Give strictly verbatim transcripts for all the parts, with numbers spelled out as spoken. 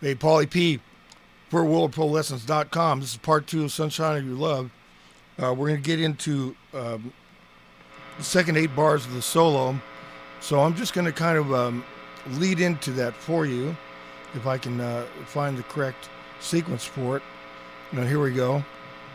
Hey, Paulie P for world pro lessons dot com. This is part two of Sunshine of Your Love. Uh, we're going to get into um, the second eight bars of the solo. So I'm just going to kind of um, lead into that for you, if I can uh, find the correct sequence for it. Now, here we go.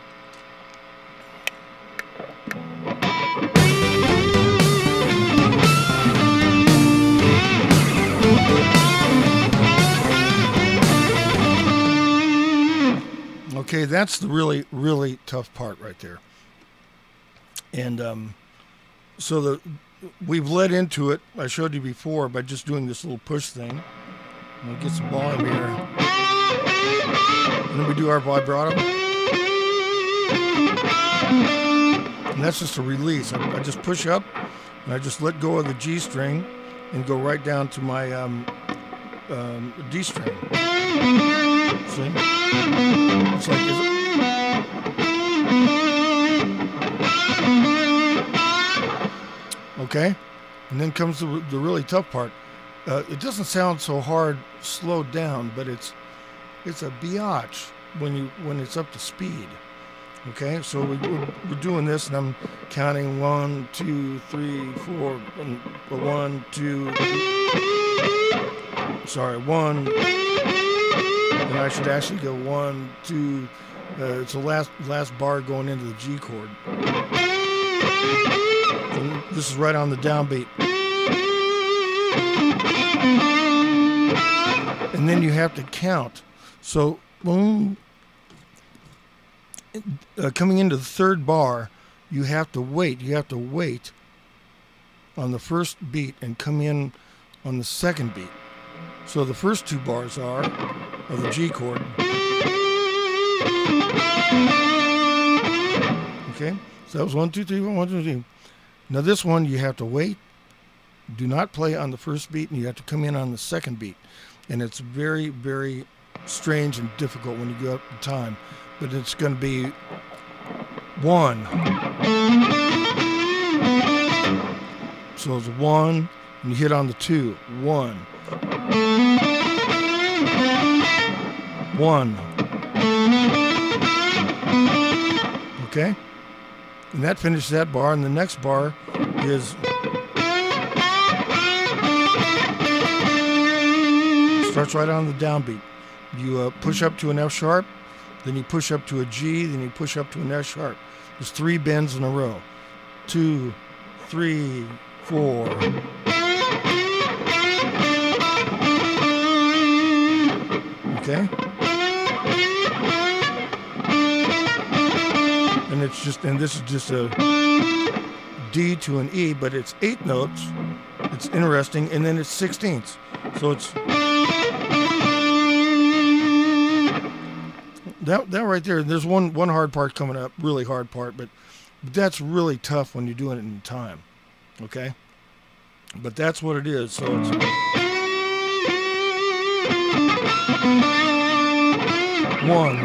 Okay, that's the really, really tough part right there. And um, so the we've led into it. I showed you before by just doing this little push thing. I'm going to get some volume here. And then we do our vibrato. And that's just a release. I, I just push up, and I just let go of the G string and go right down to my um, um, D string. See? It's like, is it? Okay? And then comes the, the really tough part. Uh, it doesn't sound so hard slowed down, but it's it's a biatch when you when it's up to speed. Okay, so we, we're, we're doing this, and I'm counting one, two, three, four, one, one two, three, sorry, one, and I should actually go one, two, uh, it's the last, last bar going into the G chord. And this is right on the downbeat. And then you have to count. So, boom. Uh, coming into the third bar, you have to wait. You have to wait on the first beat and come in on the second beat. So the first two bars are of the G chord. Okay, so that was one, two, three, one, one, two, three. Now this one you have to wait. Do not play on the first beat, and you have to come in on the second beat. And it's very, very strange and difficult when you go up the time. But it's going to be one. So it's one, and you hit on the two. One. One. Okay? And that finishes that bar, and the next bar is starts right on the downbeat. You uh, push up to an F sharp, then you push up to a G, then you push up to an F sharp. There's three bends in a row. Two, three, four. Okay? And it's just, and this is just a D to an E, but it's eight notes. It's interesting, and then it's sixteenths. So it's That, that right there, there's one, one hard part coming up, really hard part, but that's really tough when you're doing it in time, okay? But that's what it is, so it's one.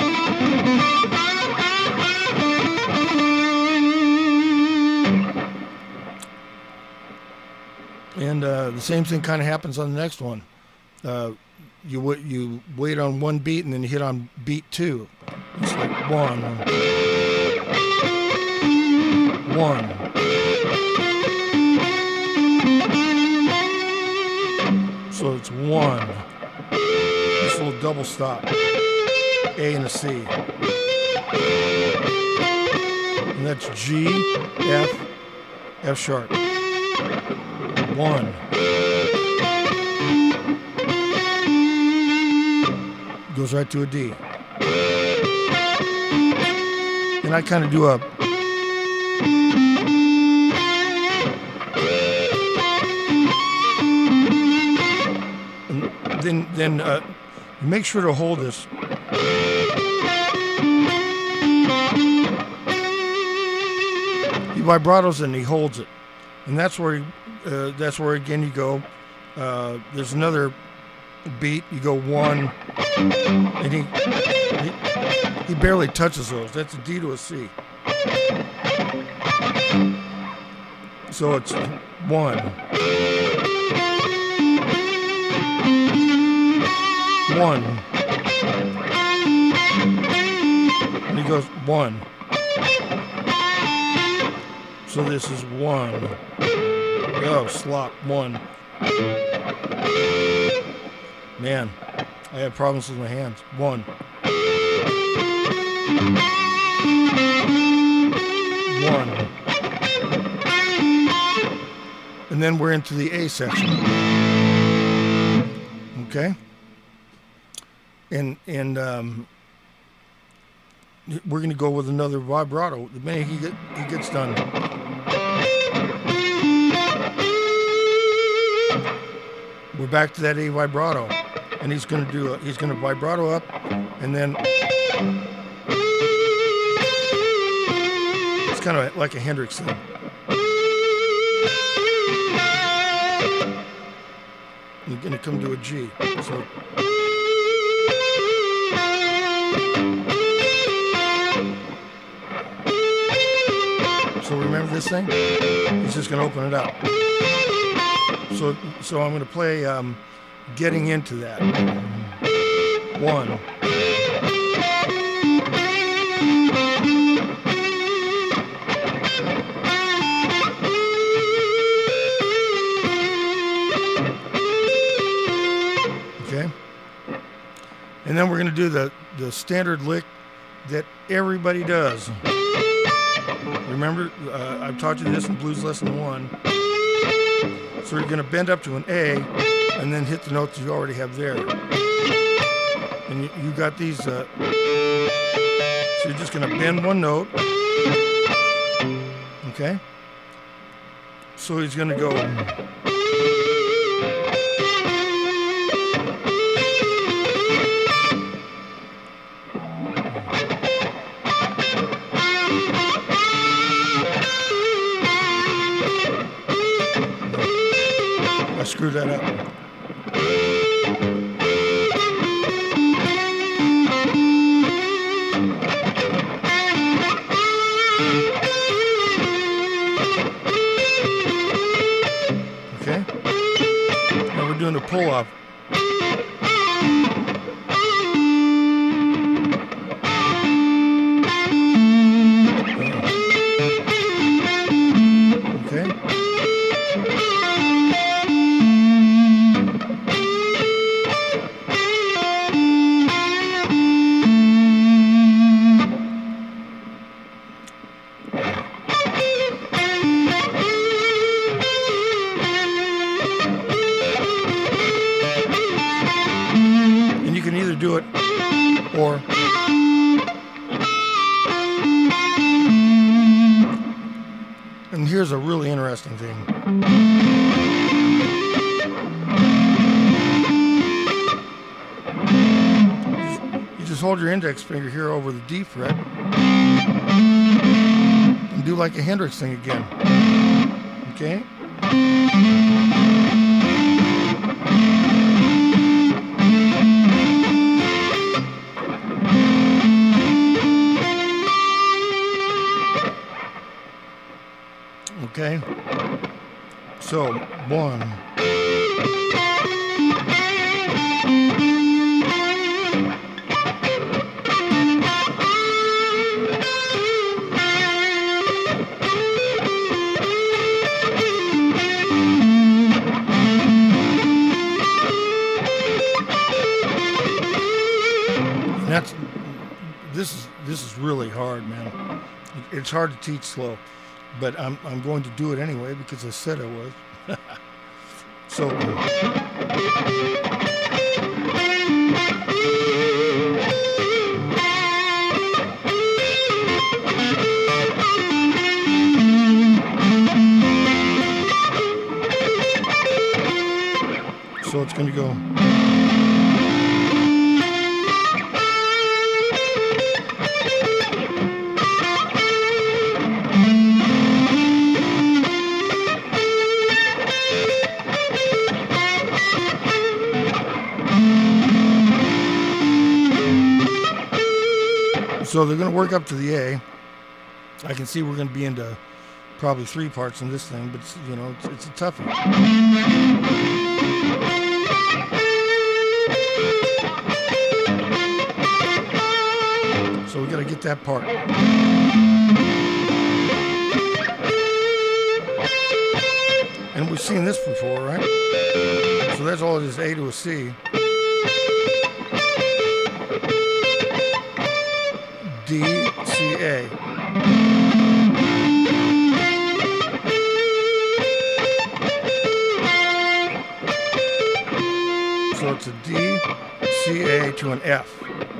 And uh, the same thing kind of happens on the next one. Uh, You w you wait on one beat, and then you hit on beat two. It's like one, one. So it's one. This little double stop. A and a C. And that's G, F, F sharp. One. Goes right to a D. And I kind of do a and then then uh, make sure to hold this. He vibratos and he holds it, and that's where he, uh, that's where again you go. Uh, there's another beat. You go one. And he, he he barely touches those. That's a D to a C. So it's one. one. And he goes one. So this is one. Oh, slop, one. Man, I have problems with my hands. One. One. And then we're into the A section. Okay? And and um, we're going to go with another vibrato. The minute he, get, he gets done. We're back to that A vibrato. And he's going to do a, he's going to vibrato up and then it's kind of like a Hendrix thing. You're going to come to a G. So So remember this thing? He's just going to open it up. So so I'm going to play um, getting into that. One. Okay. And then we're going to do the, the standard lick that everybody does. Remember, uh, I've taught you this in Blues Lesson one. So you're going to bend up to an A and then hit the notes you already have there. And you, you got these, uh, so you're just going to bend one note. Okay? So he's going to go. I screwed that up. Okay? Now we're doing a pull-up. Okay? And you can either do it or and here's a really interesting thing. You just hold your index finger here over the D fret and do like a Hendrix thing again. Okay? Okay, so one, that's this is this is really hard, man. It's hard to teach slow. But I'm, I'm going to do it anyway because I said I was. So, so it's going to go. So they're going to work up to the A. I can see we're going to be into probably three parts in this thing, but it's, you know, it's, it's a toughie. that part. And we've seen this before, right? So that's all it is, A to a C. D, C, A. So it's a D, C, A to an F.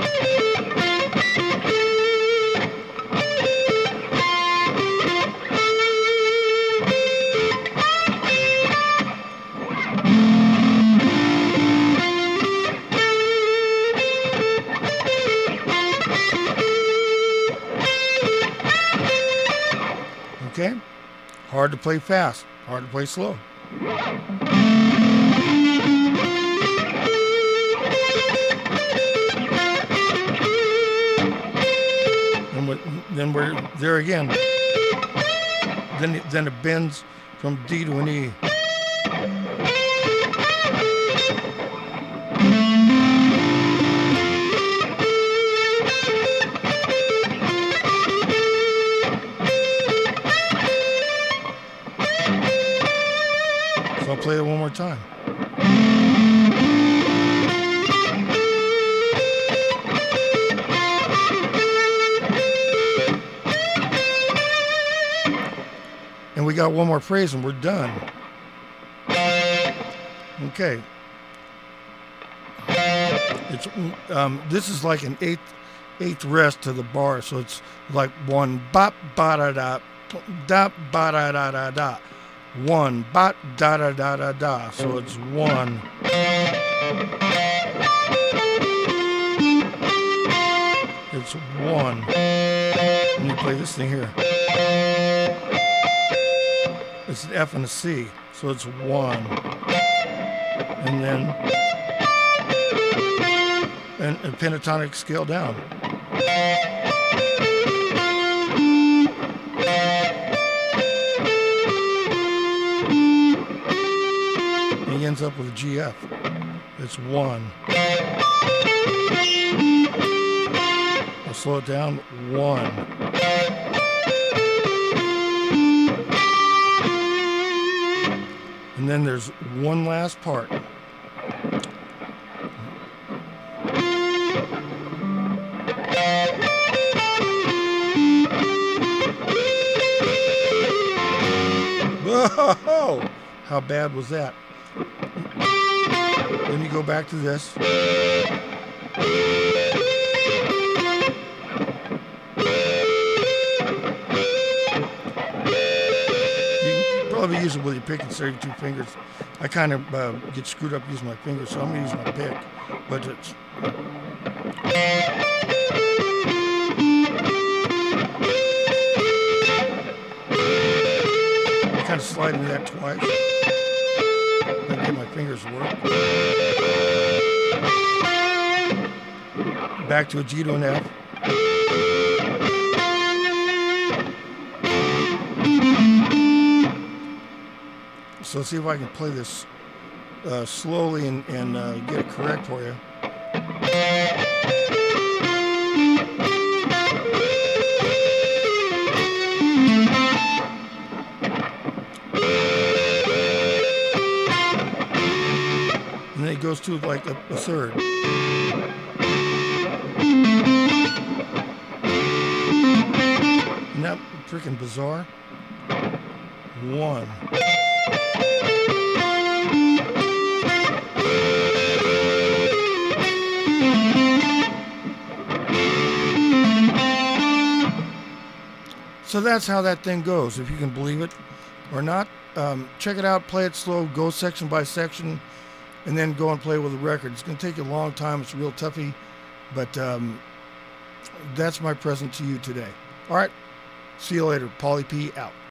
Okay? Hard to play fast, hard to play slow. And what, then we're there again. Then, then it bends from D to an E. I'll play it one more time. And we got one more phrase and we're done. Okay. It's um, this is like an eighth eighth rest to the bar, so it's like one bop ba da da da ba da da da da. One, ba da da da da da. So it's one. It's one. And you play this thing here. It's an F and a C. So it's one. And then and a pentatonic scale down. He ends up with a G F. It's one. I'll slow it down. One. And then there's one last part. Whoa! How bad was that? Then you go back to this. You can probably use it with your pick instead of your two fingers. I kind of uh, get screwed up using my fingers, so I'm going to use my pick. But it's... I kind of slide into that twice. I get my fingers to work. Back to a G to an F. So let's see if I can play this uh, slowly and, and uh, get it correct for you. And then it goes to like a, a third. Isn't that freaking bizarre? One. So that's how that thing goes, if you can believe it or not. Um, check it out, play it slow, go section by section, and then go and play with the record. It's going to take you a long time. It's real toughy, but um, that's my present to you today. All right, see you later. Paulie P out.